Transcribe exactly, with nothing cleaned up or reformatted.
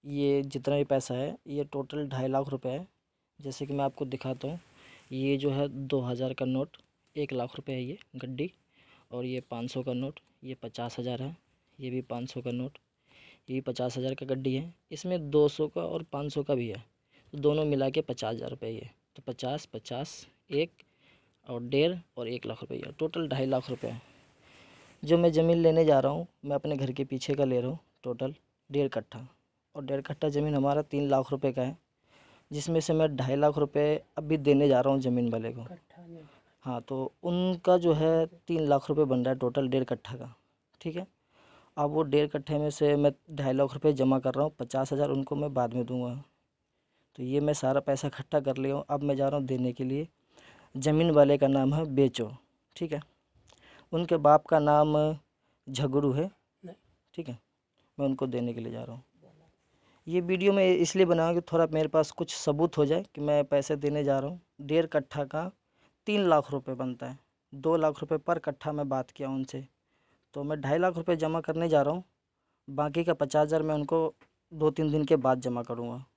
ये जितना भी पैसा है ये टोटल ढाई लाख रुपए है। जैसे कि मैं आपको दिखाता हूँ, ये जो है दो हज़ार का नोट एक लाख रुपए है ये गड्डी, और ये पाँच सौ का नोट ये पचास हज़ार है, ये भी पाँच सौ का नोट ये भी पचास हज़ार का गड्डी है। इसमें दो सौ का और पाँच सौ का भी है, तो दोनों मिला के पचास हज़ार रुपये ये, तो पचास पचास एक और डेढ़ और एक लाख रुपया, टोटल ढाई लाख रुपए है। जो मैं ज़मीन लेने जा रहा हूँ मैं अपने घर के पीछे का ले रहा हूँ, टोटल डेढ़ कट्ठा, और डेढ़ कट्ठा ज़मीन हमारा तीन लाख रुपए का है, जिसमें से मैं ढाई लाख रुपए अभी देने जा रहा हूँ ज़मीन वाले को। हाँ, तो उनका जो है तीन लाख रुपए बन रहा है टोटल डेढ़ कट्ठा का, ठीक है। अब वो डेढ़ कट्ठे में से मैं ढाई लाख रुपए जमा कर रहा हूँ, पचास हज़ार उनको मैं बाद में दूंगा। तो ये मैं सारा पैसा इकट्ठा कर लिया हूँ, अब मैं जा रहा हूँ देने के लिए। ज़मीन वाले का नाम है बेचो, ठीक है। उनके बाप का नाम झगड़ू है, ठीक है। मैं उनको देने के लिए जा रहा हूँ। ये वीडियो मैं इसलिए बनाया कि थोड़ा मेरे पास कुछ सबूत हो जाए कि मैं पैसे देने जा रहा हूँ। डेढ़ कट्ठा का तीन लाख रुपए बनता है, दो लाख रुपए पर कट्ठा मैं बात किया उनसे, तो मैं ढाई लाख रुपए जमा करने जा रहा हूँ। बाकी का पचास हज़ार मैं उनको दो तीन दिन के बाद जमा करूँगा।